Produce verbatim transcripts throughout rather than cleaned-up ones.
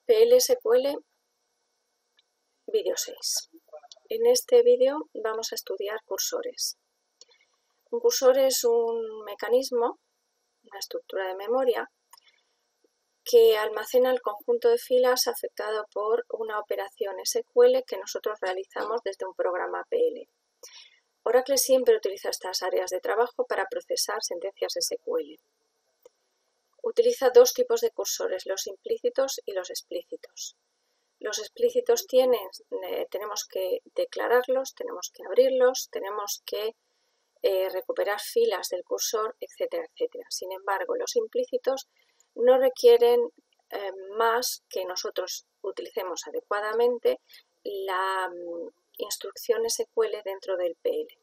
P L S Q L vídeo seis. En este vídeo vamos a estudiar cursores. Un cursor es un mecanismo, una estructura de memoria, que almacena el conjunto de filas afectado por una operación S Q L que nosotros realizamos desde un programa P L. Oracle siempre utiliza estas áreas de trabajo para procesar sentencias S Q L. Utiliza dos tipos de cursores, los implícitos y los explícitos. Los explícitos tienen, eh, tenemos que declararlos, tenemos que abrirlos, tenemos que eh, recuperar filas del cursor, etcétera, etcétera. Sin embargo, los implícitos no requieren eh, más que nosotros utilicemos adecuadamente la um, instrucción S Q L dentro del P L.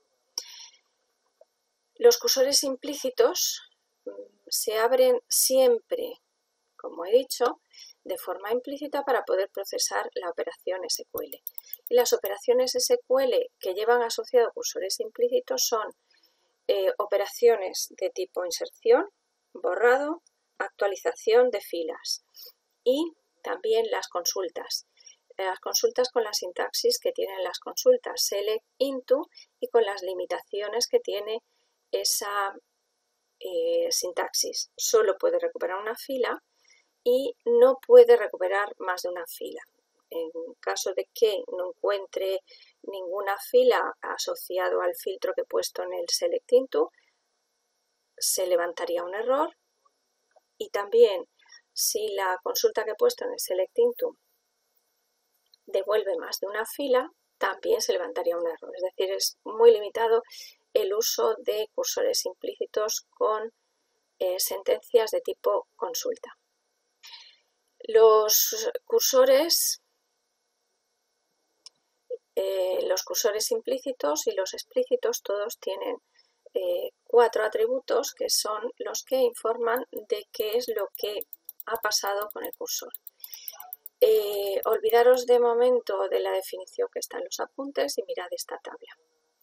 Los cursores implícitos se abren siempre, como he dicho, de forma implícita para poder procesar la operación S Q L. Y las operaciones S Q L que llevan asociado cursores implícitos son eh, operaciones de tipo inserción, borrado, actualización de filas y también las consultas. Las consultas con la sintaxis que tienen las consultas, select into, y con las limitaciones que tiene esa eh, sintaxis. Solo puede recuperar una fila y no puede recuperar más de una fila. En caso de que no encuentre ninguna fila asociado al filtro que he puesto en el select into, se levantaría un error, y también si la consulta que he puesto en el select into devuelve más de una fila, también se levantaría un error. Es decir, es muy limitado el uso de cursores implícitos con eh, sentencias de tipo consulta. Los cursores, eh, los cursores implícitos y los explícitos todos tienen eh, cuatro atributos que son los que informan de qué es lo que ha pasado con el cursor. Eh, olvidaros de momento de la definición que está en los apuntes y mirad esta tabla.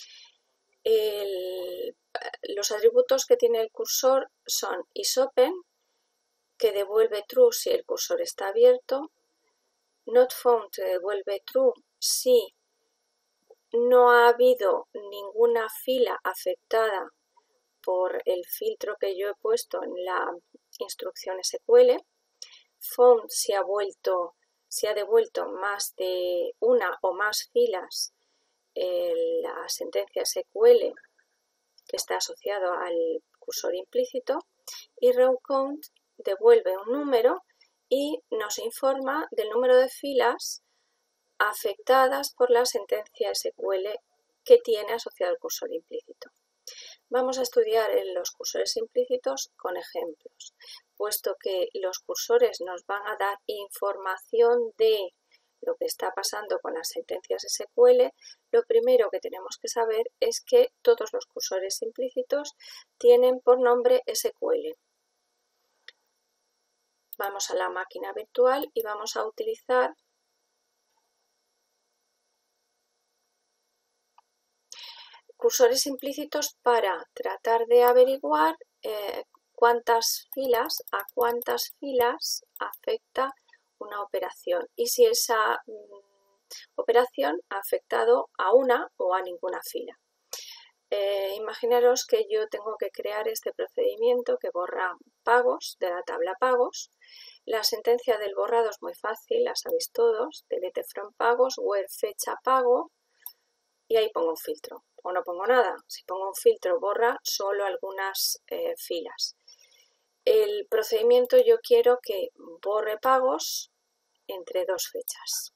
El, los atributos que tiene el cursor son isOpen, que devuelve true si el cursor está abierto, notFound, que devuelve true si no ha habido ninguna fila afectada por el filtro que yo he puesto en la instrucción S Q L, found si ha vuelto, si ha devuelto más de una o más filas en la sentencia S Q L que está asociado al cursor implícito, y rowCount devuelve un número y nos informa del número de filas afectadas por la sentencia S Q L que tiene asociado el cursor implícito. Vamos a estudiar en los cursores implícitos con ejemplos, puesto que los cursores nos van a dar información de lo que está pasando con las sentencias S Q L. Lo primero que tenemos que saber es que todos los cursores implícitos tienen por nombre S Q L. Vamos a la máquina virtual y vamos a utilizar cursores implícitos para tratar de averiguar eh, cuántas filas, a cuántas filas afecta una operación y si esa mm, operación ha afectado a una o a ninguna fila. Eh, imaginaros que yo tengo que crear este procedimiento que borra pagos de la tabla pagos. La sentencia del borrado es muy fácil, la sabéis todos, delete from pagos, where fecha pago, y ahí pongo un filtro. O no pongo nada, si pongo un filtro borra solo algunas eh, filas. El procedimiento yo quiero que borre pagos entre dos fechas.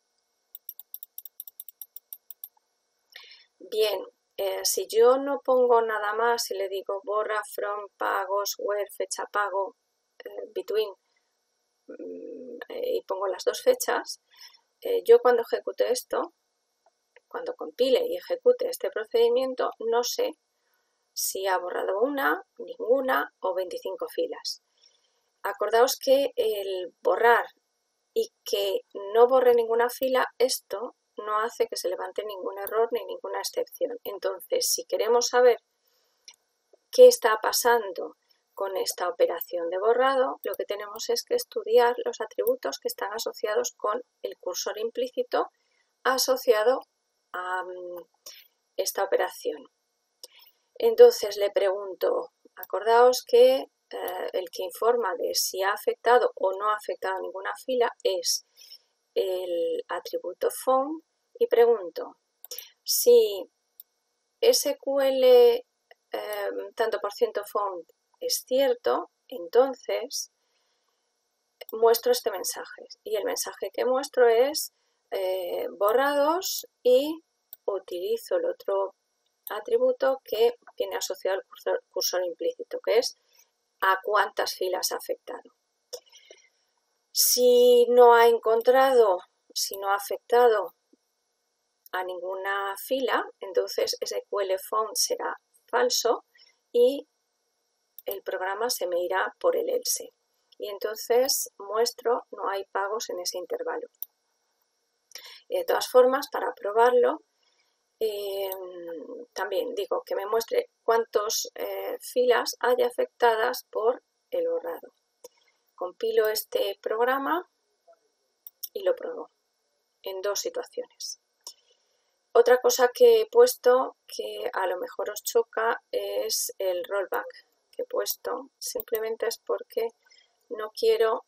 Bien, eh, si yo no pongo nada más y le digo borra from pagos, where fecha pago, eh, between, mm, eh, y pongo las dos fechas, eh, yo cuando ejecute esto, cuando compile y ejecute este procedimiento, no sé si ha borrado una, ninguna o veinticinco filas. Acordaos que el borrar y que no borre ninguna fila, esto no hace que se levante ningún error ni ninguna excepción. Entonces, si queremos saber qué está pasando con esta operación de borrado, lo que tenemos es que estudiar los atributos que están asociados con el cursor implícito asociado a um, esta operación. Entonces le pregunto, acordaos que eh, el que informa de si ha afectado o no ha afectado ninguna fila es el atributo phone y pregunto si S Q L eh, tanto por ciento phone es cierto, entonces muestro este mensaje y el mensaje que muestro es eh, borrados y utilizo el otro atributo que viene asociado al cursor, cursor implícito, que es a cuántas filas ha afectado. Si no ha encontrado, si no ha afectado a ninguna fila, entonces S Q L phone será falso y el programa se me irá por el else. Y entonces muestro no hay pagos en ese intervalo. Y de todas formas, para probarlo, eh, también digo que me muestre cuántas eh, filas hay afectadas por el borrado. Compilo este programa y lo pruebo en dos situaciones. Otra cosa que he puesto que a lo mejor os choca es el rollback que he puesto. Simplemente es porque no quiero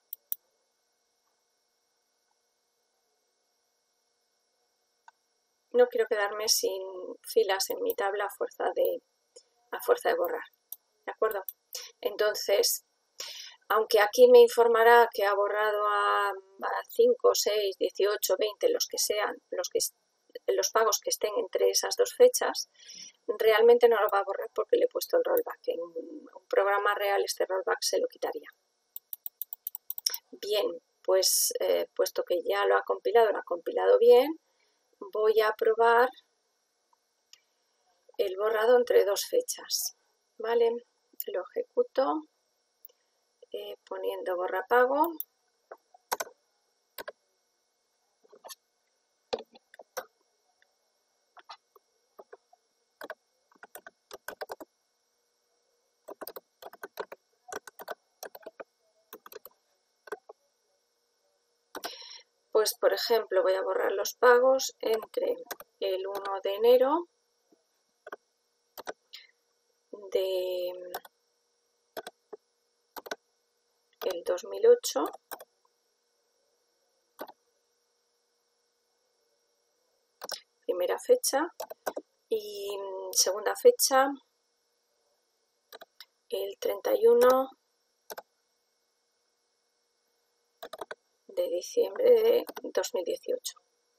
no quiero quedarme sin filas en mi tabla a fuerza de, a fuerza de borrar. ¿De acuerdo? Entonces, aunque aquí me informará que ha borrado a, a cinco, seis, dieciocho, veinte, los que sean, los, que, los pagos que estén entre esas dos fechas, realmente no lo va a borrar porque le he puesto el rollback. En un programa real este rollback se lo quitaría. Bien, pues eh, puesto que ya lo ha compilado, lo ha compilado bien, voy a probar el borrado entre dos fechas. ¿Vale? Lo ejecuto eh, poniendo borrapago. Pues, por ejemplo, voy a borrar los pagos entre el uno de enero de el dos mil ocho primera fecha y segunda fecha el treinta y uno de diciembre de dos mil dieciocho.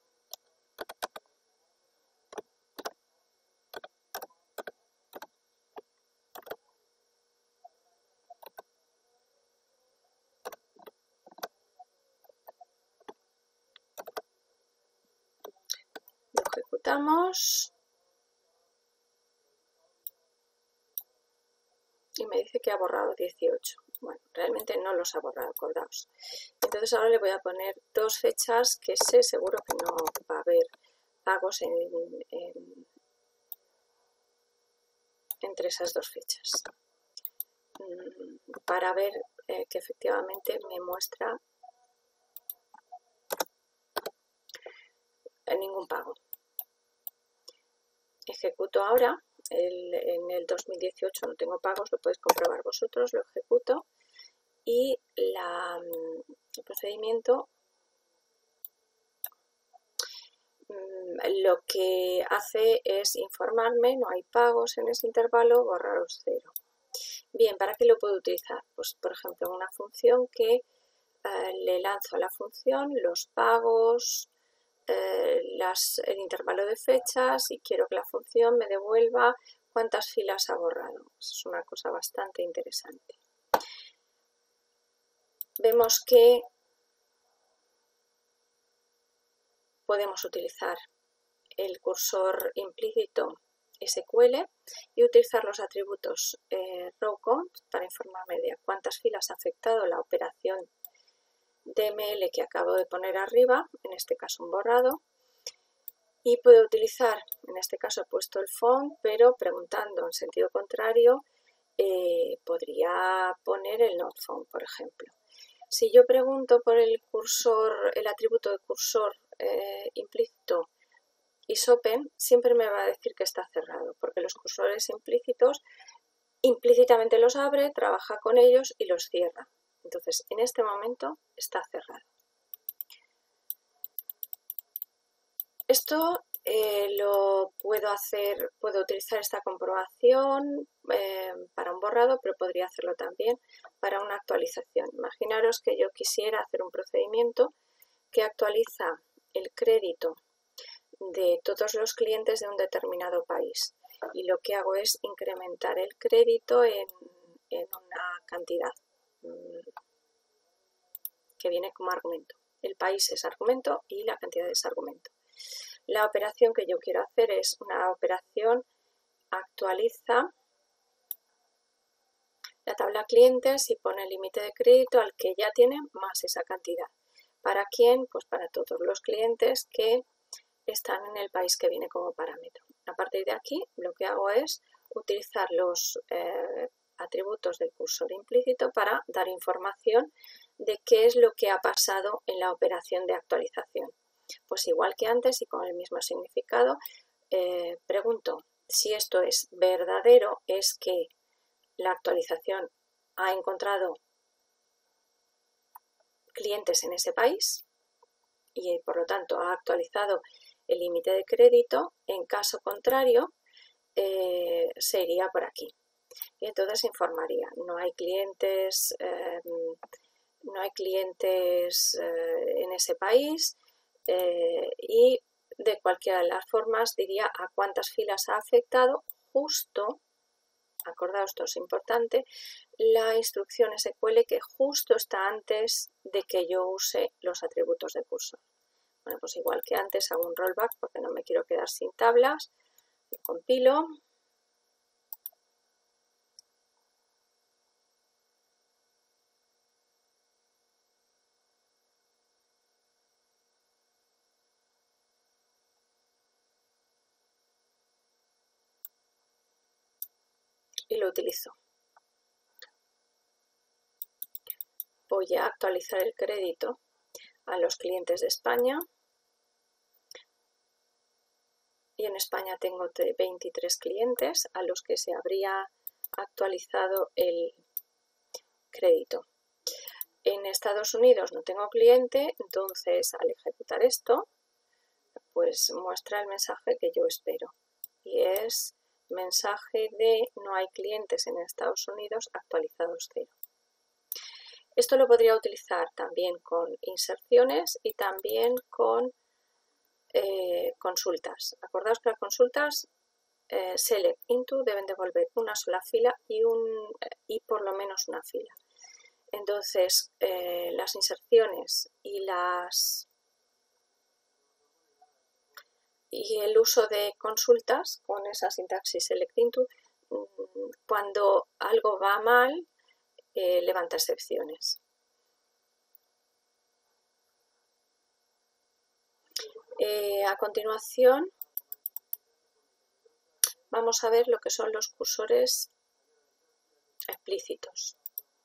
Lo ejecutamos y me dice que ha borrado dieciocho. Bueno, realmente no los ha borrado, acordaos. Entonces ahora le voy a poner dos fechas que sé seguro que no va a haber pagos en, en, entre esas dos fechas. Para ver eh, que efectivamente me muestra ningún pago. Ejecuto ahora. El, en el dos mil dieciocho no tengo pagos, lo podéis comprobar vosotros, lo ejecuto y la, el procedimiento lo que hace es informarme, no hay pagos en ese intervalo, borraros cero. Bien, ¿para qué lo puedo utilizar? Pues por ejemplo una función que eh, le lanzo a la función los pagos, Eh, las, el intervalo de fechas y quiero que la función me devuelva cuántas filas ha borrado. Es una cosa bastante interesante. Vemos que podemos utilizar el cursor implícito S Q L y utilizar los atributos eh, rowCount para informarme de cuántas filas ha afectado la operación D M L que acabo de poner arriba, en este caso un borrado, y puedo utilizar, en este caso he puesto el phone, pero preguntando en sentido contrario, eh, podría poner el not found, por ejemplo. Si yo pregunto por el cursor, el atributo de cursor eh, implícito isOpen, siempre me va a decir que está cerrado, porque los cursores implícitos implícitamente los abre, trabaja con ellos y los cierra. Entonces, en este momento está cerrado. Esto eh, lo puedo hacer, puedo utilizar esta comprobación eh, para un borrado, pero podría hacerlo también para una actualización. Imaginaros que yo quisiera hacer un procedimiento que actualiza el crédito de todos los clientes de un determinado país. Y lo que hago es incrementar el crédito en, en una cantidad mmm, que viene como argumento. El país es argumento y la cantidad es argumento. La operación que yo quiero hacer es una operación actualiza la tabla clientes y pone el límite de crédito al que ya tiene más esa cantidad. ¿Para quién? Pues para todos los clientes que están en el país que viene como parámetro. A partir de aquí lo que hago es utilizar los eh, atributos del cursor implícito para dar información de qué es lo que ha pasado en la operación de actualización. Pues igual que antes y con el mismo significado, eh, pregunto si esto es verdadero, es que la actualización ha encontrado clientes en ese país y por lo tanto ha actualizado el límite de crédito. En caso contrario, eh, se iría por aquí. Y entonces informaría, no hay clientes, eh, no hay clientes eh, en ese país eh, y de cualquiera de las formas diría a cuántas filas ha afectado justo, acordaos, esto es importante, la instrucción S Q L que justo está antes de que yo use los atributos de cursor. Bueno, pues igual que antes hago un rollback porque no me quiero quedar sin tablas, lo compilo. Y lo utilizo. Voy a actualizar el crédito a los clientes de España. Y en España tengo veintitrés clientes a los que se habría actualizado el crédito. En Estados Unidos no tengo cliente, entonces al ejecutar esto, pues muestra el mensaje que yo espero. Y es mensaje de no hay clientes en Estados Unidos actualizados cero. Esto lo podría utilizar también con inserciones y también con eh, consultas. Acordaos que las consultas eh, select into deben devolver una sola fila y, un, y por lo menos una fila. Entonces, eh, las inserciones y las y el uso de consultas con esa sintaxis select into, cuando algo va mal, eh, levanta excepciones. Eh, a continuación, vamos a ver lo que son los cursores explícitos.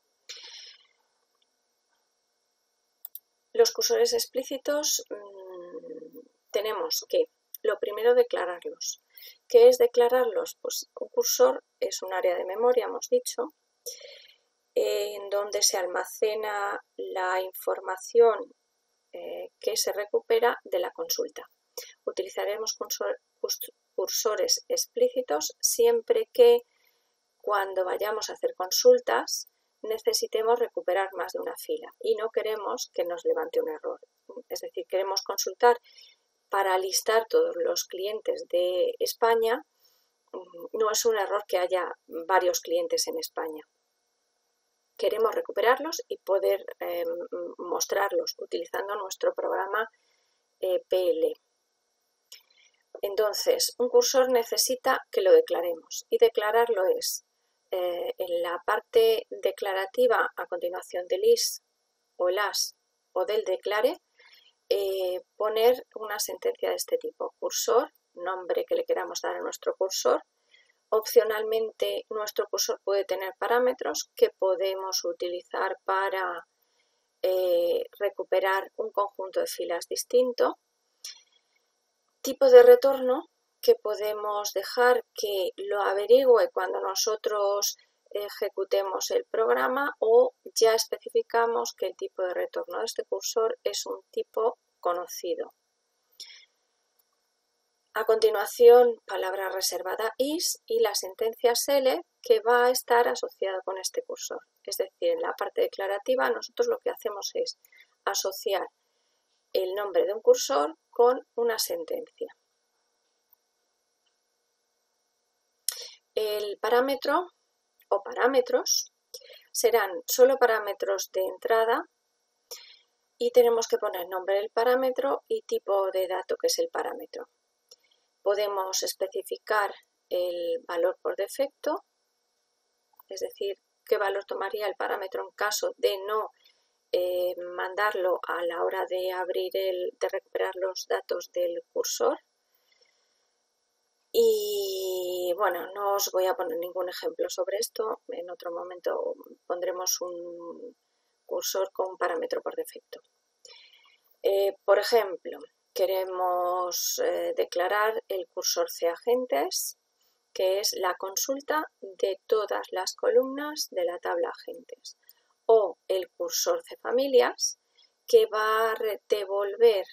Los cursores explícitos mmm, tenemos que, lo primero, declararlos. ¿Qué es declararlos? Pues un cursor es un área de memoria, hemos dicho, en donde se almacena la información eh, que se recupera de la consulta. Utilizaremos cursor, cursores explícitos siempre que cuando vayamos a hacer consultas necesitemos recuperar más de una fila y no queremos que nos levante un error. Es decir, queremos consultar para listar todos los clientes de España. No es un error que haya varios clientes en España. Queremos recuperarlos y poder eh, mostrarlos utilizando nuestro programa eh, P L. Entonces, un cursor necesita que lo declaremos y declararlo es eh, en la parte declarativa a continuación del is o el as o del declare, eh, poner una sentencia de este tipo: cursor, nombre que le queramos dar a nuestro cursor, Opcionalmente, nuestro cursor puede tener parámetros que podemos utilizar para eh, recuperar un conjunto de filas distinto. Tipo de retorno que podemos dejar que lo averigüe cuando nosotros ejecutemos el programa, o ya especificamos que el tipo de retorno de este cursor es un tipo conocido. A continuación, palabra reservada is y la sentencia select que va a estar asociada con este cursor. Es decir, en la parte declarativa nosotros lo que hacemos es asociar el nombre de un cursor con una sentencia. El parámetro o parámetros serán solo parámetros de entrada y tenemos que poner nombre del parámetro y tipo de dato que es el parámetro. Podemos especificar el valor por defecto, es decir, qué valor tomaría el parámetro en caso de no eh, mandarlo a la hora de abrir el, de recuperar los datos del cursor. Y bueno, no os voy a poner ningún ejemplo sobre esto, en otro momento pondremos un cursor con parámetro por defecto. Eh, por ejemplo, queremos eh, declarar el cursor cAgentes, que es la consulta de todas las columnas de la tabla agentes, o el cursor cFamilias, que va a devolver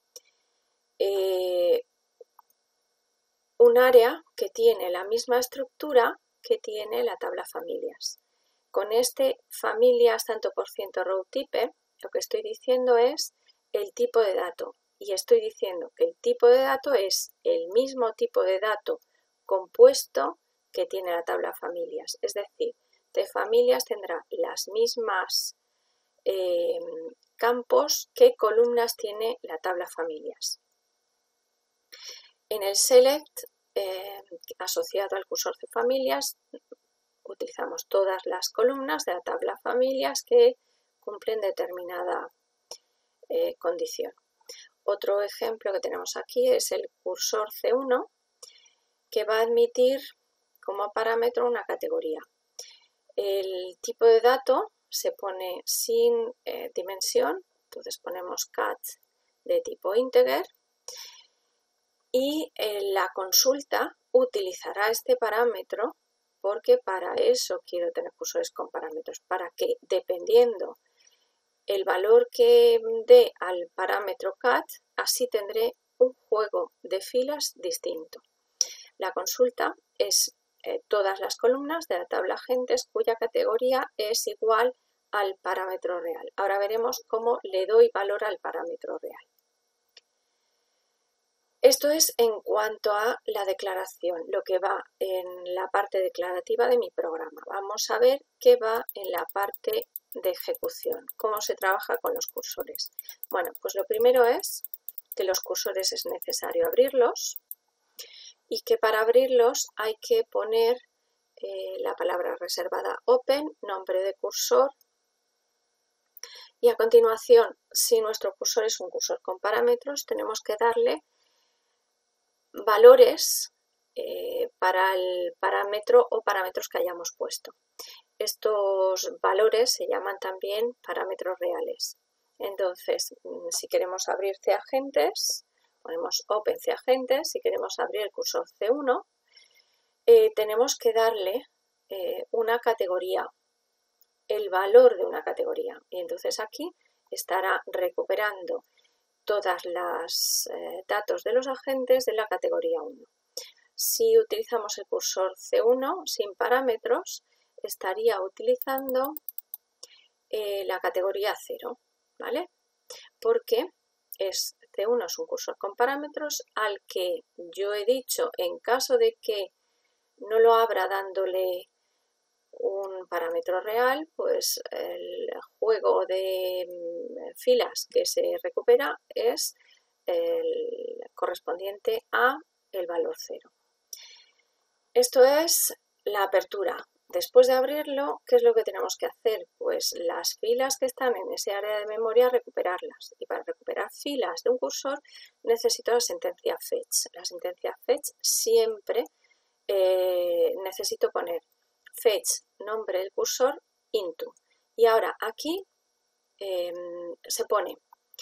eh, un área que tiene la misma estructura que tiene la tabla familias. Con este familias tanto por ciento row type, lo que estoy diciendo es el tipo de dato, y estoy diciendo que el tipo de dato es el mismo tipo de dato compuesto que tiene la tabla familias, es decir, cFamilias tendrá las mismas eh, campos que columnas tiene la tabla familias. En el select eh, asociado al cursor cFamilias utilizamos todas las columnas de la tabla familias que cumplen determinada eh, condición. Otro ejemplo que tenemos aquí es el cursor ce uno, que va a admitir como parámetro una categoría. El tipo de dato se pone sin eh, dimensión, entonces ponemos cat de tipo integer, y eh, la consulta utilizará este parámetro porque para eso quiero tener cursores con parámetros, para que dependiendo el valor que dé al parámetro cat, así tendré un juego de filas distinto. La consulta es eh, todas las columnas de la tabla agentes cuya categoría es igual al parámetro real. Ahora veremos cómo le doy valor al parámetro real. Esto es en cuanto a la declaración, lo que va en la parte declarativa de mi programa. Vamos a ver qué va en la parte de ejecución, cómo se trabaja con los cursores. Bueno, pues lo primero es que los cursores es necesario abrirlos y que para abrirlos hay que poner eh, la palabra reservada open, nombre de cursor, y a continuación, si nuestro cursor es un cursor con parámetros, tenemos que darle valores eh, para el parámetro o parámetros que hayamos puesto. Estos valores se llaman también parámetros reales. Entonces, si queremos abrir cAgentes, ponemos open cAgentes. Si queremos abrir el cursor ce uno, eh, tenemos que darle eh, una categoría, el valor de una categoría. Y entonces aquí estará recuperando todos los eh, datos de los agentes de la categoría uno. Si utilizamos el cursor ce uno sin parámetros, estaría utilizando eh, la categoría cero, ¿vale? Porque es, ce uno es un cursor con parámetros al que yo he dicho, en caso de que no lo abra dándole un parámetro real, pues el juego de filas que se recupera es el correspondiente a el valor cero. Esto es la apertura. Después de abrirlo, ¿qué es lo que tenemos que hacer? Pues las filas que están en ese área de memoria, recuperarlas. Y para recuperar filas de un cursor necesito la sentencia fetch. La sentencia fetch siempre eh, necesito poner fetch, nombre del cursor, into. Y ahora aquí eh, se pone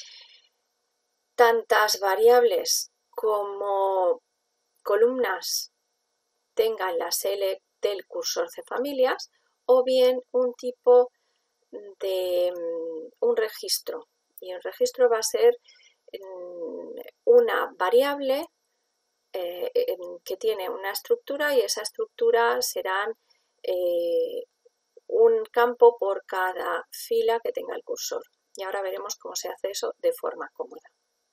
tantas variables como columnas tengan la select del cursor cFamilias o bien un tipo de un registro. Y el registro va a ser una variable eh, que tiene una estructura y esa estructura serán eh, un campo por cada fila que tenga el cursor. Y ahora veremos cómo se hace eso de forma cómoda.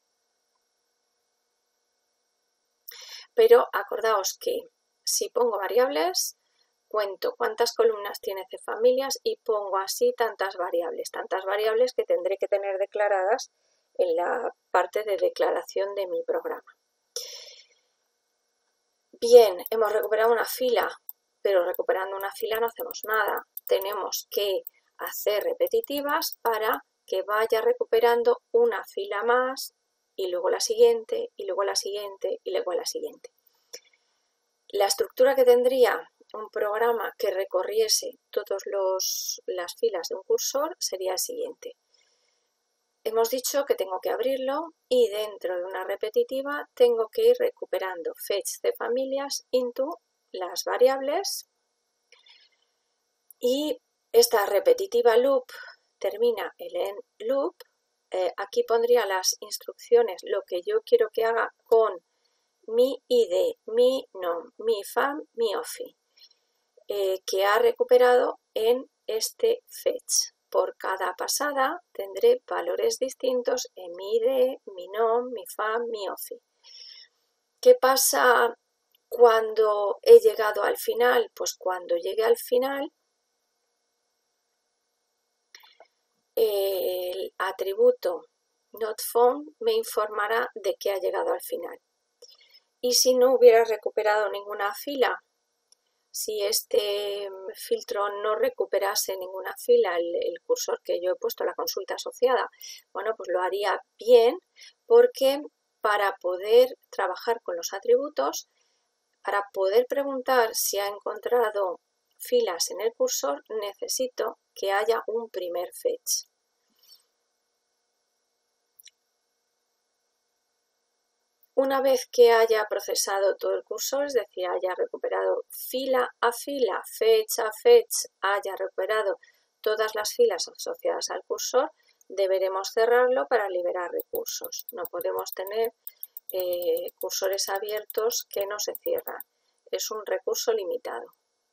Pero acordaos que si pongo variables, cuento cuántas columnas tiene cFamilias y pongo así tantas variables, tantas variables que tendré que tener declaradas en la parte de declaración de mi programa. Bien, hemos recuperado una fila, pero recuperando una fila no hacemos nada. Tenemos que hacer repetitivas para que vaya recuperando una fila más y luego la siguiente, y luego la siguiente, y luego la siguiente. La estructura que tendría un programa que recorriese todas las filas de un cursor sería el siguiente. Hemos dicho que tengo que abrirlo y dentro de una repetitiva tengo que ir recuperando fetch cFamilias into las variables y esta repetitiva loop termina el end loop. Eh, aquí pondría las instrucciones, lo que yo quiero que haga con mi I D, mi nom, mi fam, mi ofi, eh, que ha recuperado en este fetch. Por cada pasada tendré valores distintos en mi I D, mi nom, mi fam, mi ofi. ¿Qué pasa cuando he llegado al final? Pues cuando llegue al final, el atributo notFound me informará de que ha llegado al final. Y si no hubiera recuperado ninguna fila, si este filtro no recuperase ninguna fila, el, el cursor que yo he puesto, la consulta asociada, bueno, pues lo haría bien, porque para poder trabajar con los atributos, para poder preguntar si ha encontrado filas en el cursor, necesito que haya un primer fetch. Una vez que haya procesado todo el cursor, es decir, haya recuperado fila a fila, fetch a fetch, haya recuperado todas las filas asociadas al cursor, deberemos cerrarlo para liberar recursos. No podemos tener eh, cursores abiertos que no se cierran. Es un recurso limitado.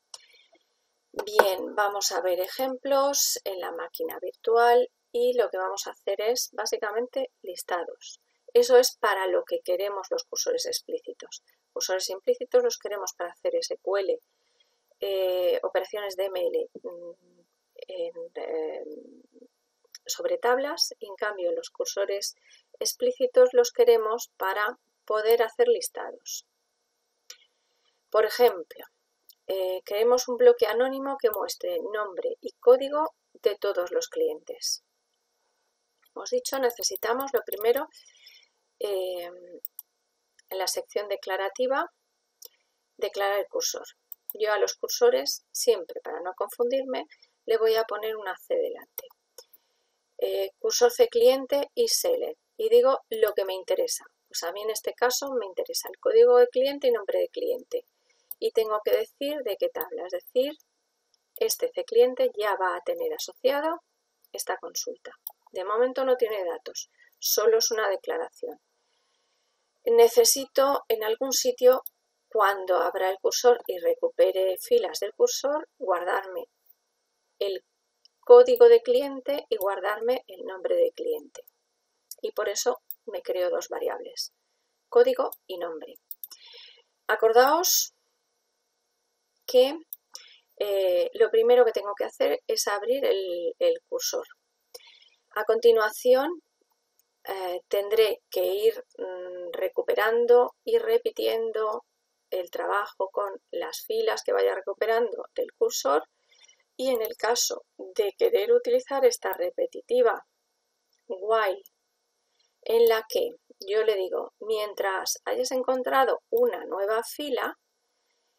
Bien, vamos a ver ejemplos en la máquina virtual y lo que vamos a hacer es básicamente listados. Eso es para lo que queremos los cursores explícitos. Cursores implícitos los queremos para hacer S Q L, eh, operaciones de M L en, eh, sobre tablas, y en cambio los cursores explícitos los queremos para poder hacer listados. Por ejemplo, eh, queremos un bloque anónimo que muestre nombre y código de todos los clientes. Hemos dicho, necesitamos lo primero, Eh, en la sección declarativa, declarar el cursor. Yo a los cursores, siempre para no confundirme, le voy a poner una C delante. Eh, cursor cCliente y select. Y digo lo que me interesa. Pues a mí en este caso me interesa el código de cliente y nombre de cliente. Y tengo que decir de qué tabla, es decir, este cCliente ya va a tener asociado esta consulta. De momento no tiene datos, solo es una declaración. Necesito en algún sitio, cuando abra el cursor y recupere filas del cursor, guardarme el código de cliente y guardarme el nombre de cliente. Y por eso me creo dos variables, código y nombre. Acordaos que eh, lo primero que tengo que hacer es abrir el, el cursor. A continuación, Eh, tendré que ir mm, recuperando y repitiendo el trabajo con las filas que vaya recuperando del cursor, y en el caso de querer utilizar esta repetitiva while en la que yo le digo mientras hayas encontrado una nueva fila,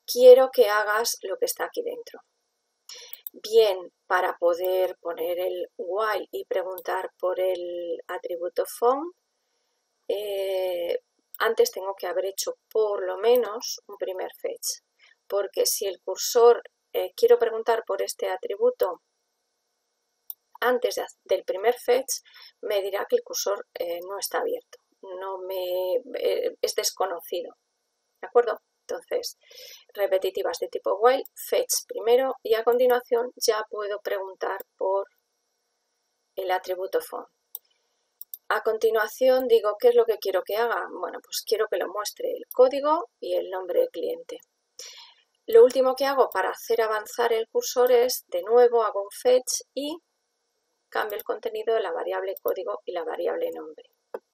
quiero que hagas lo que está aquí dentro. Bien, para poder poner el while y preguntar por el atributo found, eh, antes tengo que haber hecho por lo menos un primer fetch, porque si el cursor, eh, quiero preguntar por este atributo antes de, del primer fetch, me dirá que el cursor eh, no está abierto, no me, eh, es desconocido, ¿de acuerdo? Entonces, repetitivas de tipo while, fetch primero y a continuación ya puedo preguntar por el atributo found. A continuación digo, ¿qué es lo que quiero que haga? Bueno, pues quiero que lo muestre el código y el nombre del cliente. Lo último que hago para hacer avanzar el cursor es, de nuevo, hago un fetch y cambio el contenido de la variable código y la variable nombre.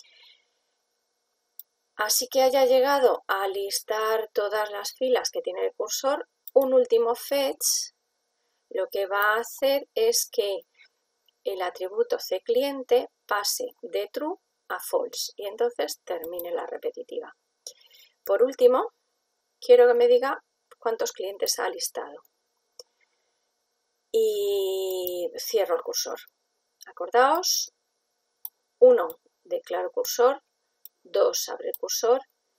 Así que haya llegado a listar todas las filas que tiene el cursor, un último fetch lo que va a hacer es que el atributo cCliente pase de true a false y entonces termine la repetitiva. Por último, quiero que me diga cuántos clientes ha listado y cierro el cursor. Acordaos, uno, declaro cursor, dos, abre el cursor,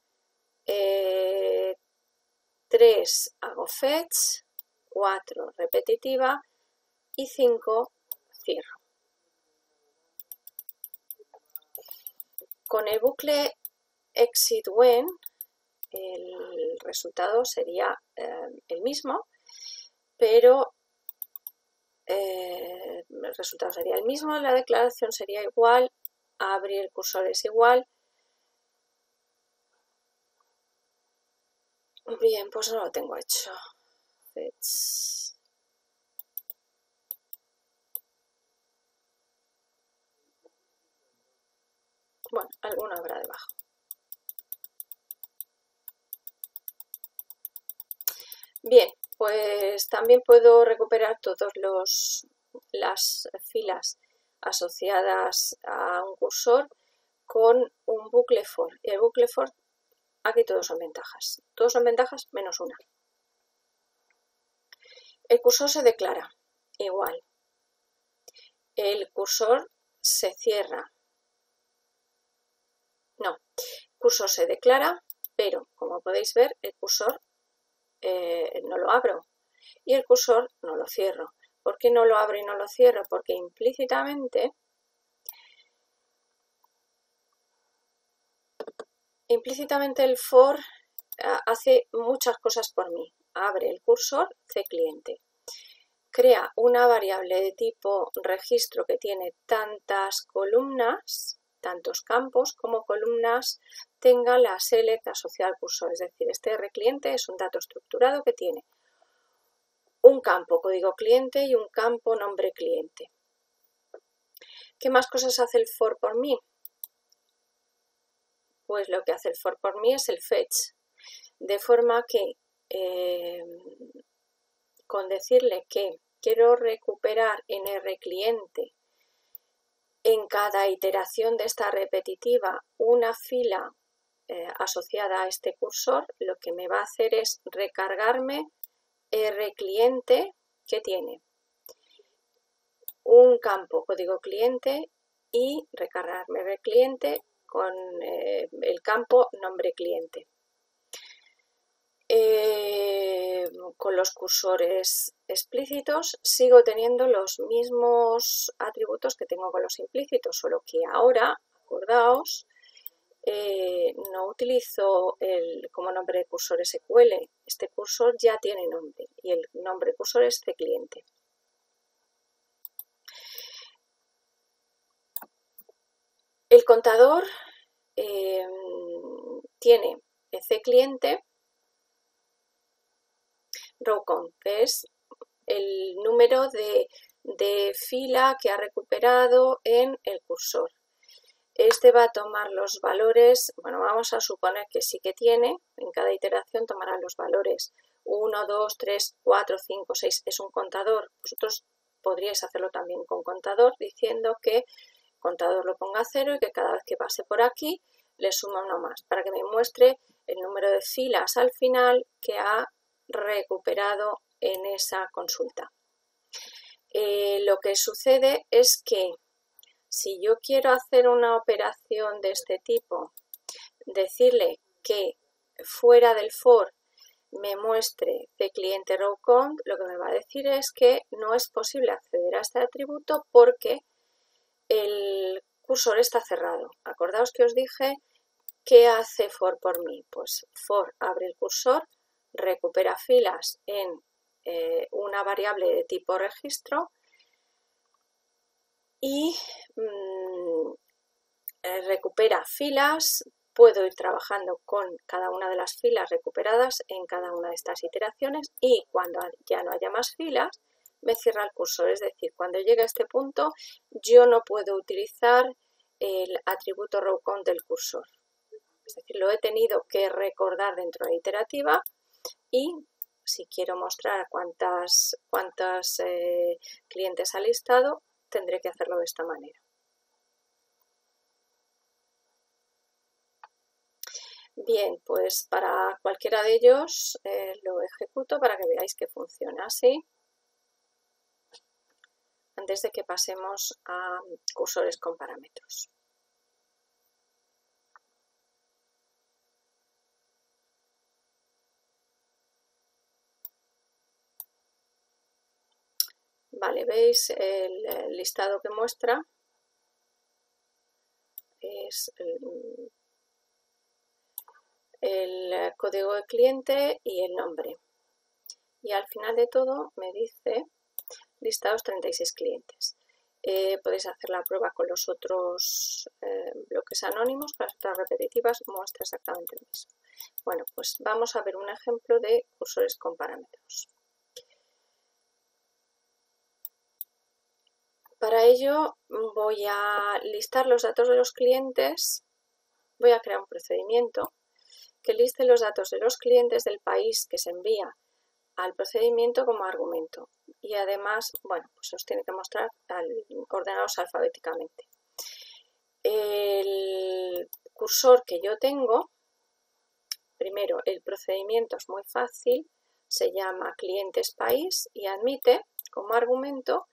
eh, tres, hago fetch, cuatro, repetitiva y cinco, cierro. Con el bucle exit when el resultado sería eh, el mismo, pero eh, el resultado sería el mismo, la declaración sería igual, abrir el cursor es igual. Bien, pues no lo tengo hecho. Fetch. Bueno, alguno habrá debajo. Bien, pues también puedo recuperar todas las filas asociadas a un cursor con un bucle for. Y el bucle for, aquí todos son ventajas. Todos son ventajas menos una. El cursor se declara igual. El cursor se cierra. No, el cursor se declara, pero como podéis ver, el cursor eh, no lo abro y el cursor no lo cierro. ¿Por qué no lo abro y no lo cierro? Porque implícitamente, implícitamente el for uh, hace muchas cosas por mí. Abre el cursor cCliente. Crea una variable de tipo registro que tiene tantas columnas, tantos campos como columnas tenga la select asociada al cursor. Es decir, este rCliente es un dato estructurado que tiene un campo código cliente y un campo nombre cliente. ¿Qué más cosas hace el for por mí? Pues lo que hace el for por mí es el fetch. De forma que eh, con decirle que quiero recuperar en rCliente en cada iteración de esta repetitiva una fila eh, asociada a este cursor, lo que me va a hacer es recargarme rCliente que tiene un campo código cliente y recargarme rCliente con eh, el campo nombre cliente. Eh, con los cursores explícitos sigo teniendo los mismos atributos que tengo con los implícitos, solo que ahora, acordaos, eh, no utilizo el, como nombre de cursor S Q L. Este cursor ya tiene nombre y el nombre de cursor es cCliente. El contador eh, tiene cCliente rowCount, que es el número de, de fila que ha recuperado en el cursor. Este va a tomar los valores, bueno, vamos a suponer que sí que tiene, en cada iteración tomará los valores uno, dos, tres, cuatro, cinco, seis, es un contador. Vosotros podríais hacerlo también con contador, diciendo que el contador lo ponga a cero y que cada vez que pase por aquí le suma uno más, para que me muestre el número de filas al final que ha recuperado en esa consulta. Eh, lo que sucede es que si yo quiero hacer una operación de este tipo, decirle que fuera del for me muestre de cliente row count, lo que me va a decir es que no es posible acceder a este atributo porque el cursor está cerrado. Acordaos que os dije ¿qué hace for por mí? Pues for abre el cursor, recupera filas en eh, una variable de tipo registro y mmm, eh, recupera filas. Puedo ir trabajando con cada una de las filas recuperadas en cada una de estas iteraciones y cuando ya no haya más filas me cierra el cursor. Es decir, cuando llegue a este punto yo no puedo utilizar el atributo row count del cursor. Es decir, lo he tenido que recordar dentro de la iterativa y si quiero mostrar cuántas, cuántas eh, clientes ha listado, tendré que hacerlo de esta manera. Bien, pues para cualquiera de ellos eh, lo ejecuto para que veáis que funciona así. Antes de que pasemos a cursores con parámetros. Vale, veis el, el listado que muestra es el, el código de cliente y el nombre. Y al final de todo me dice listados treinta y seis clientes. Eh, podéis hacer la prueba con los otros eh, bloques anónimos, con las otras repetitivas muestra exactamente lo mismo. Bueno, pues vamos a ver un ejemplo de cursores con parámetros. Para ello voy a listar los datos de los clientes, voy a crear un procedimiento que liste los datos de los clientes del país que se envía al procedimiento como argumento y además, bueno, pues os tiene que mostrar al, ordenados alfabéticamente. El cursor que yo tengo, primero el procedimiento es muy fácil, se llama clientes país y admite como argumento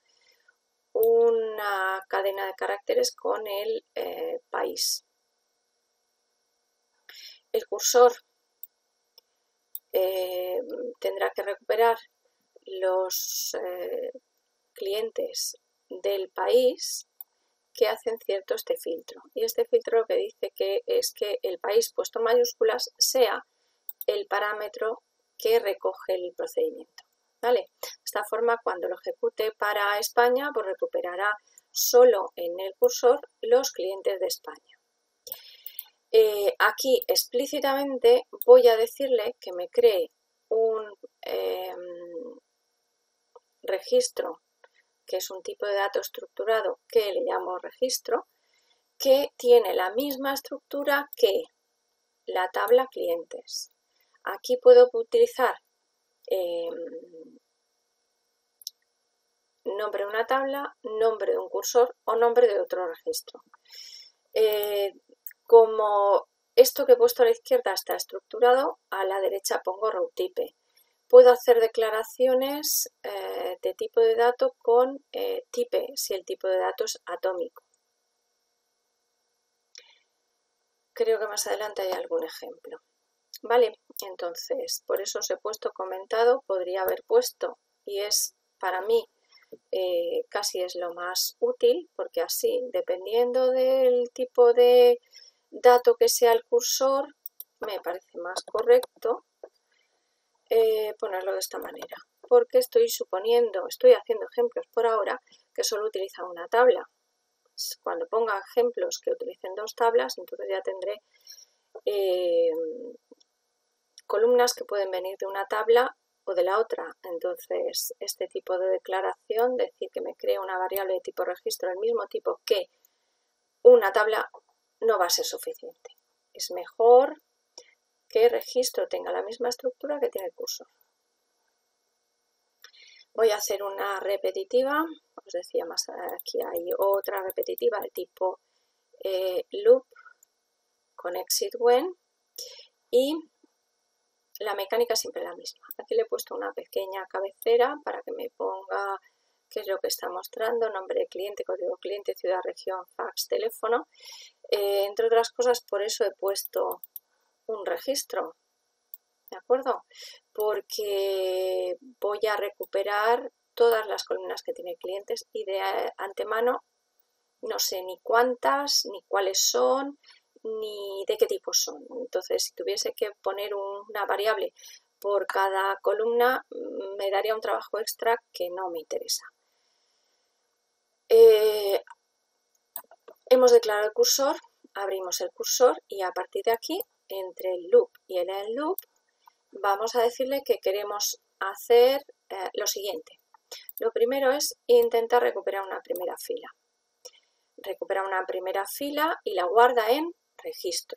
una cadena de caracteres con el eh, país. El cursor eh, tendrá que recuperar los eh, clientes del país que hacen cierto este filtro. Y este filtro lo que dice que es que el país puesto en mayúsculas sea el parámetro que recoge el procedimiento. ¿Vale? De esta forma, cuando lo ejecute para España, pues recuperará solo en el cursor los clientes de España. Eh, aquí explícitamente voy a decirle que me cree un eh, registro, que es un tipo de dato estructurado que le llamo registro, que tiene la misma estructura que la tabla clientes. Aquí puedo utilizar eh, nombre de una tabla, nombre de un cursor o nombre de otro registro. Eh, como esto que he puesto a la izquierda está estructurado, a la derecha pongo rowtype. Puedo hacer declaraciones eh, de tipo de dato con eh, type, si el tipo de dato es atómico. Creo que más adelante hay algún ejemplo. Vale, entonces, por eso os he puesto comentado, podría haber puesto, y es para mí eh, casi es lo más útil, porque así, dependiendo del tipo de dato que sea el cursor, me parece más correcto eh, ponerlo de esta manera, porque estoy suponiendo, estoy haciendo ejemplos por ahora que solo utilizan una tabla. Cuando ponga ejemplos que utilicen dos tablas, entonces ya tendré eh, columnas que pueden venir de una tabla o de la otra. Entonces, este tipo de declaración, decir que me crea una variable de tipo registro del mismo tipo que una tabla, no va a ser suficiente. Es mejor que el registro tenga la misma estructura que tiene el cursor. Voy a hacer una repetitiva, os decía más aquí hay otra repetitiva de tipo eh, loop con exit when y la mecánica es siempre la misma. Aquí le he puesto una pequeña cabecera para que me ponga qué es lo que está mostrando, nombre de cliente, código cliente, ciudad, región, fax, teléfono. Eh, entre otras cosas, por eso he puesto un registro, ¿de acuerdo? Porque voy a recuperar todas las columnas que tiene clientes y de antemano no sé ni cuántas, ni cuáles son, ni de qué tipo son. Entonces, si tuviese que poner una variable por cada columna, me daría un trabajo extra que no me interesa. Eh, hemos declarado el cursor, abrimos el cursor y a partir de aquí, entre el loop y el end loop, vamos a decirle que queremos hacer eh, lo siguiente. Lo primero es intentar recuperar una primera fila. Recupera una primera fila y la guarda en registro.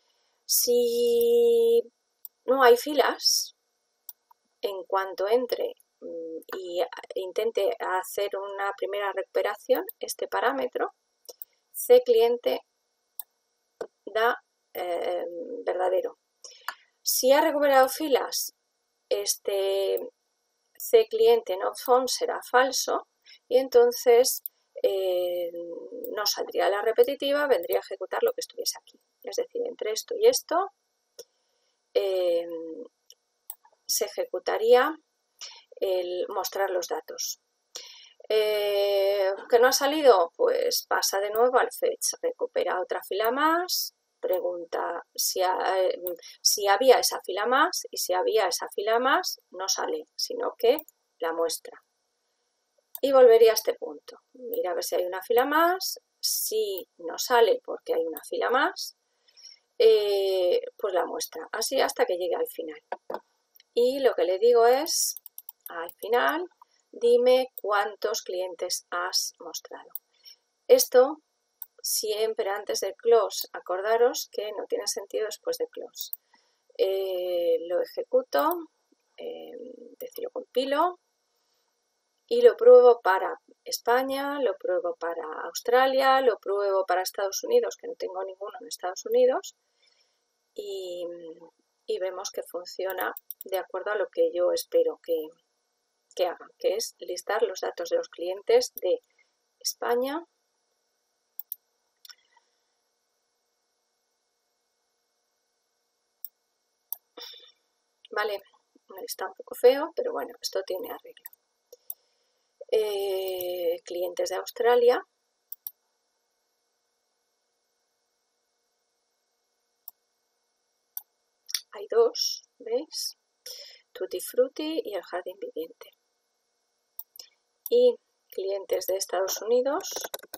Si no hay filas, en cuanto entre y intente hacer una primera recuperación, este parámetro cCliente da eh, verdadero. Si ha recuperado filas, este cCliente not found será falso y entonces eh, no saldría la repetitiva, vendría a ejecutar lo que estuviese aquí. Es decir, entre esto y esto eh, se ejecutaría el mostrar los datos. Eh, ¿Que no ha salido? Pues pasa de nuevo al fetch, recupera otra fila más, pregunta si, ha, eh, si había esa fila más y si había esa fila más no sale, sino que la muestra. Y volvería a este punto. Mira a ver si hay una fila más. Si no sale porque hay una fila más, eh, pues la muestra. Así hasta que llegue al final. Y lo que le digo es, al final, dime cuántos clientes has mostrado. Esto siempre antes de close. Acordaros que no tiene sentido después de close. Eh, lo ejecuto, eh, es decir, lo compilo. Y lo pruebo para España, lo pruebo para Australia, lo pruebo para Estados Unidos, que no tengo ninguno en Estados Unidos, y, y vemos que funciona de acuerdo a lo que yo espero que, que haga, que es listar los datos de los clientes de España, vale, está un poco feo, pero bueno, esto tiene arreglo. Eh, clientes de Australia, hay dos, ¿veis? Tutti Frutti y el jardín viviente. Y clientes de Estados Unidos,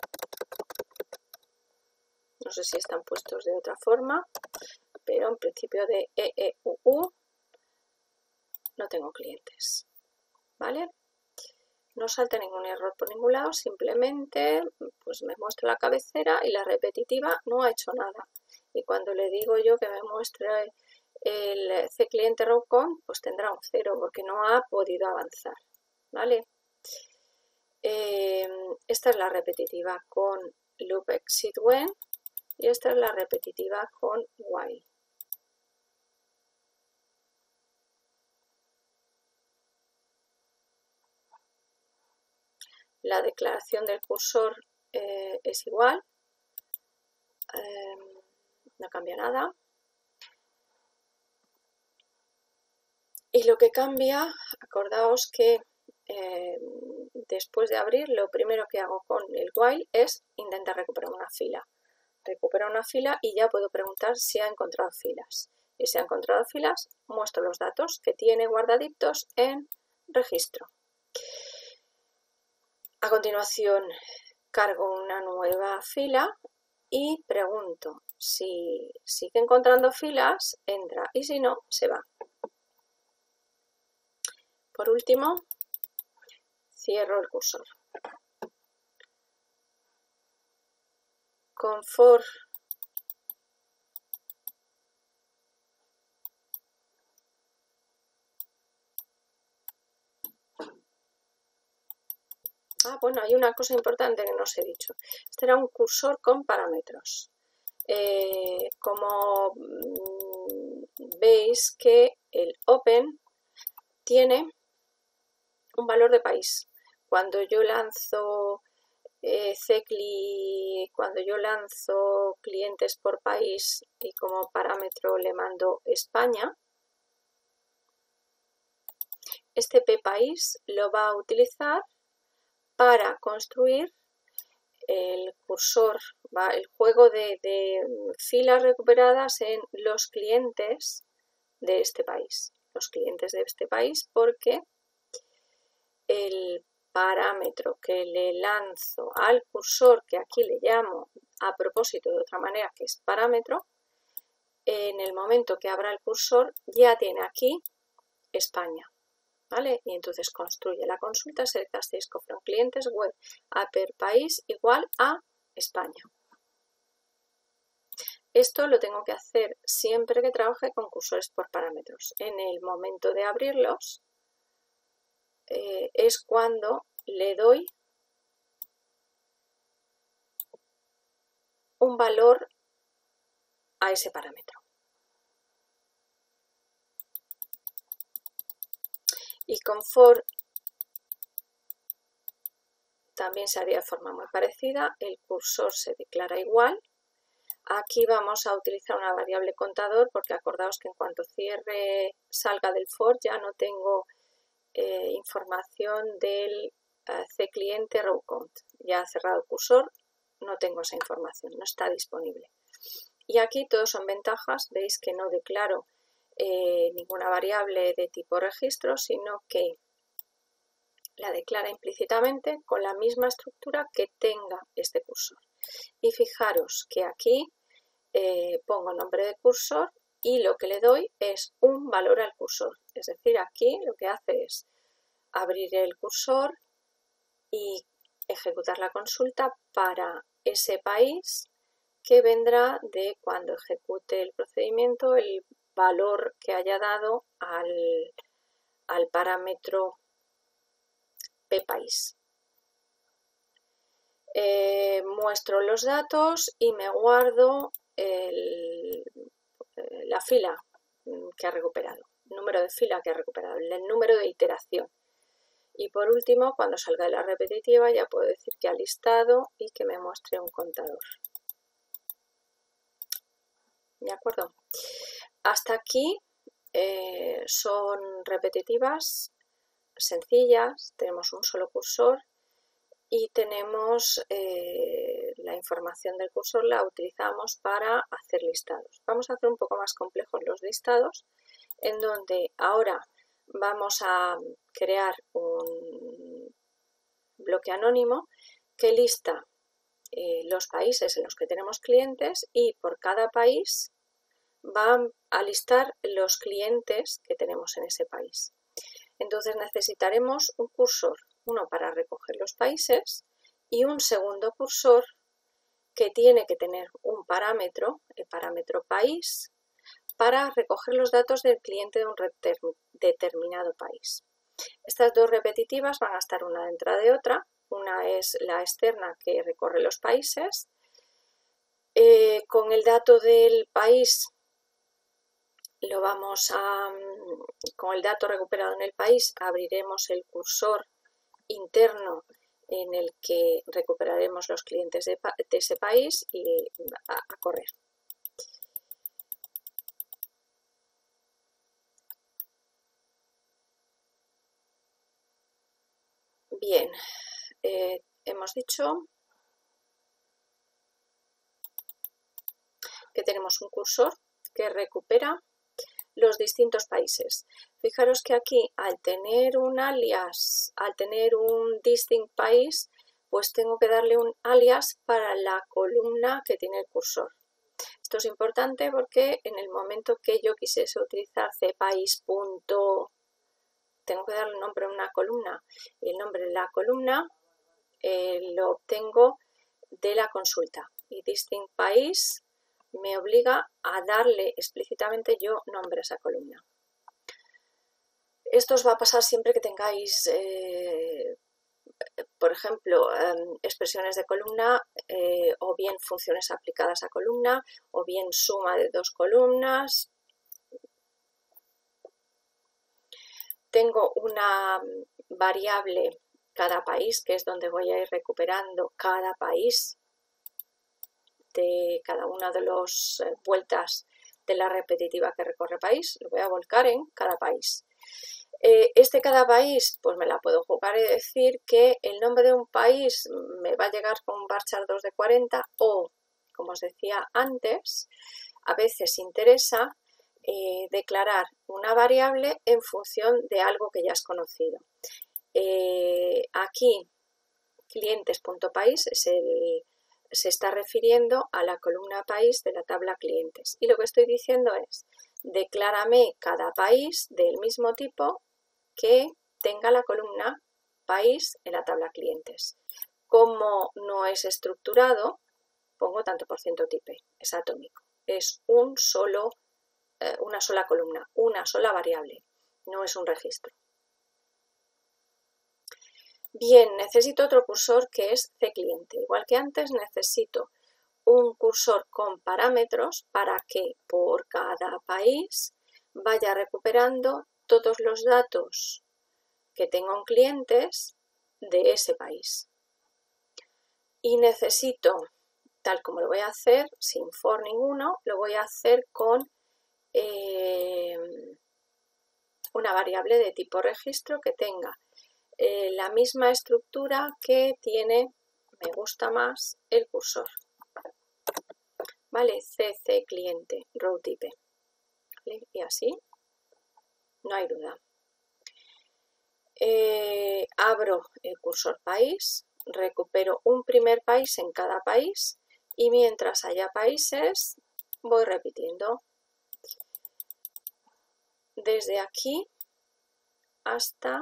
no sé si están puestos de otra forma, pero en principio de E E U U no tengo clientes, ¿vale? No salta ningún error por ningún lado, simplemente pues me muestra la cabecera y la repetitiva no ha hecho nada. Y cuando le digo yo que me muestre el cCliente RowCon, pues tendrá un cero porque no ha podido avanzar, ¿vale? Eh, esta es la repetitiva con loop exit when y esta es la repetitiva con while. La declaración del cursor eh, es igual, eh, no cambia nada. Y lo que cambia, acordaos que eh, después de abrir, lo primero que hago con el while es intentar recuperar una fila. Recupero una fila y ya puedo preguntar si ha encontrado filas. Y si ha encontrado filas, muestro los datos que tiene guardaditos en registro. A continuación cargo una nueva fila y pregunto si sigue encontrando filas, entra y si no, se va. Por último, cierro el cursor. Con for Ah, bueno, hay una cosa importante que no os he dicho. Este era un cursor con parámetros. Eh, como veis que el open tiene un valor de país. Cuando yo lanzo eh, Cecli, cuando yo lanzo clientes por país y como parámetro le mando España, este ppaís lo va a utilizar para construir el cursor, va, el juego de, de filas recuperadas en los clientes de este país. Los clientes de este país, porque el parámetro que le lanzo al cursor, que aquí le llamo a propósito de otra manera, que es parámetro, en el momento que abra el cursor ya tiene aquí España, ¿vale? Y entonces construye la consulta select asterisco from clientes web upper país igual a España. Esto lo tengo que hacer siempre que trabaje con cursores por parámetros. En el momento de abrirlos eh, es cuando le doy un valor a ese parámetro. Y con for también se haría de forma muy parecida, el cursor se declara igual. Aquí vamos a utilizar una variable contador porque acordaos que en cuanto cierre, salga del for ya no tengo eh, información del eh, cCliente row count. Ya ha cerrado el cursor, no tengo esa información, no está disponible. Y aquí todos son ventajas, veis que no declaro eh, ninguna variable de tipo registro, sino que la declara implícitamente con la misma estructura que tenga este cursor. Y fijaros que aquí eh, pongo nombre de cursor y lo que le doy es un valor al cursor. Es decir, aquí lo que hace es abrir el cursor y ejecutar la consulta para ese país que vendrá de cuando ejecute el procedimiento el valor que haya dado al, al parámetro ppaís. Eh, muestro los datos y me guardo el, la fila que ha recuperado, el número de fila que ha recuperado, el número de iteración. Y por último, cuando salga de la repetitiva, ya puedo decir que ha listado y que me muestre un contador. ¿De acuerdo? Hasta aquí eh, son repetitivas, sencillas, tenemos un solo cursor y tenemos eh, la información del cursor, la utilizamos para hacer listados. Vamos a hacer un poco más complejos los listados, en donde ahora vamos a crear un bloque anónimo que lista eh, los países en los que tenemos clientes y por cada país va a listar los clientes que tenemos en ese país. Entonces necesitaremos un cursor, uno para recoger los países y un segundo cursor que tiene que tener un parámetro, el parámetro país, para recoger los datos del cliente de un determinado país. Estas dos repetitivas van a estar una dentro de otra. Una es la externa que recorre los países. Eh, con el dato del país lo vamos a, con el dato recuperado en el país, abriremos el cursor interno en el que recuperaremos los clientes de, de ese país y a, a correr. Bien, eh, hemos dicho que tenemos un cursor que recupera los distintos países. Fijaros que aquí, al tener un alias, al tener un distinct país, pues tengo que darle un alias para la columna que tiene el cursor. Esto es importante porque en el momento que yo quisiese utilizar cpaís. Tengo que darle un nombre a una columna. El nombre de la columna eh, lo obtengo de la consulta. Y distinct país me obliga a darle explícitamente yo nombre a esa columna. Esto os va a pasar siempre que tengáis, eh, por ejemplo, eh, expresiones de columna eh, o bien funciones aplicadas a columna o bien suma de dos columnas. tengo una variable cada país, que es donde voy a ir recuperando cada país de cada una de las vueltas de la repetitiva que recorre país, lo voy a volcar en cada país. Eh, este cada país, pues me la puedo jugar y decir que el nombre de un país me va a llegar con un varchar dos de cuarenta o, como os decía antes, a veces interesa eh, declarar una variable en función de algo que ya has conocido. Eh, aquí, clientes.país es el, se está refiriendo a la columna país de la tabla clientes. Y lo que estoy diciendo es, declárame cada país del mismo tipo que tenga la columna país en la tabla clientes. Como no es estructurado, pongo tanto por ciento type, es atómico. Es un solo, eh, una sola columna, una sola variable, no es un registro. Bien, necesito otro cursor que es cCliente. Igual que antes, necesito un cursor con parámetros para que por cada país vaya recuperando todos los datos que tengo en clientes de ese país. Y necesito, tal como lo voy a hacer, sin for ninguno, lo voy a hacer con eh, una variable de tipo registro que tenga eh, la misma estructura que tiene, me gusta más, el cursor. ¿Vale? cCliente, row type. ¿Vale? Y así, no hay duda. Eh, abro el cursor país, recupero un primer país en cada país y mientras haya países voy repitiendo desde aquí hasta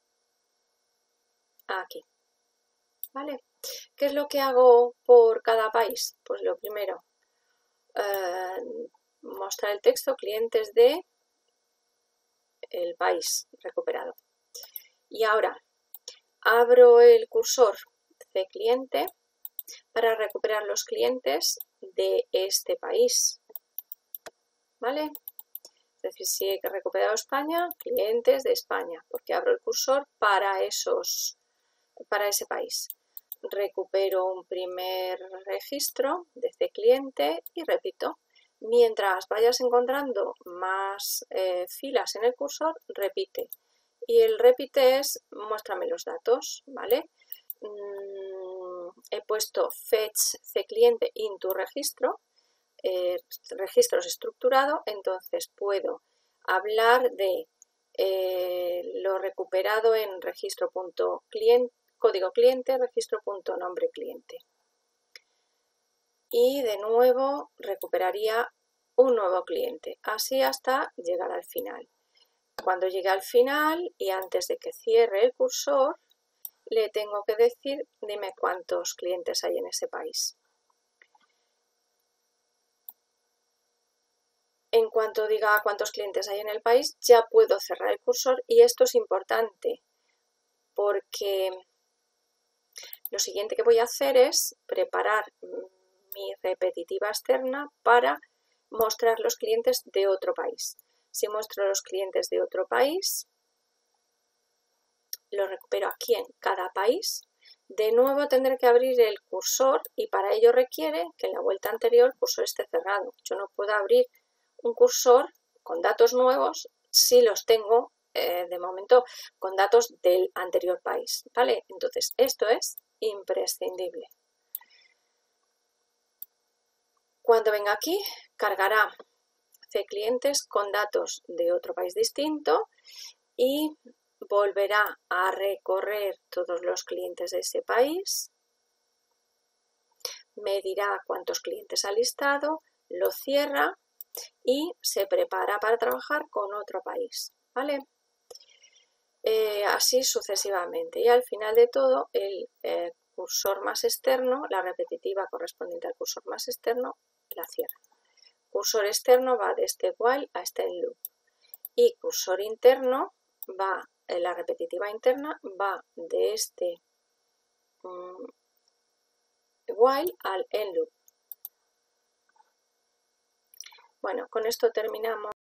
aquí. ¿Vale? ¿Qué es lo que hago por cada país? Pues lo primero, eh, mostrar el texto clientes de el país recuperado. Y ahora abro el cursor cCliente para recuperar los clientes de este país. ¿Vale? Es decir, si he recuperado España, clientes de España, porque abro el cursor para, esos, para ese país. Recupero un primer registro de cCliente y repito. Mientras vayas encontrando más eh, filas en el cursor, repite. Y el repite es, muéstrame los datos, ¿vale? Mm, he puesto fetch cCliente into registro, eh, registros estructurado, entonces puedo hablar de eh, lo recuperado en registro.cliente, código cliente, registro.nombre cliente. Y de nuevo recuperaría un nuevo cliente, así hasta llegar al final. Cuando llegue al final y antes de que cierre el cursor, le tengo que decir, dime cuántos clientes hay en ese país. En cuanto diga cuántos clientes hay en el país, ya puedo cerrar el cursor y esto es importante porque lo siguiente que voy a hacer es preparar mi repetitiva externa para mostrar los clientes de otro país. Si muestro los clientes de otro país, lo recupero aquí en cada país. De nuevo tendré que abrir el cursor y para ello requiere que en la vuelta anterior el cursor esté cerrado. Yo no puedo abrir un cursor con datos nuevos si los tengo eh, de momento con datos del anterior país, ¿vale? Entonces esto es imprescindible. Cuando venga aquí cargará cClientes con datos de otro país distinto y volverá a recorrer todos los clientes de ese país, me dirá cuántos clientes ha listado, lo cierra y se prepara para trabajar con otro país, ¿vale? Eh, así sucesivamente. Y al final de todo, el eh, cursor más externo, la repetitiva correspondiente al cursor más externo, la cierra. Cursor externo va de este while a este loop. Y cursor interno va, eh, la repetitiva interna va de este um, while al end loop. Bueno, con esto terminamos.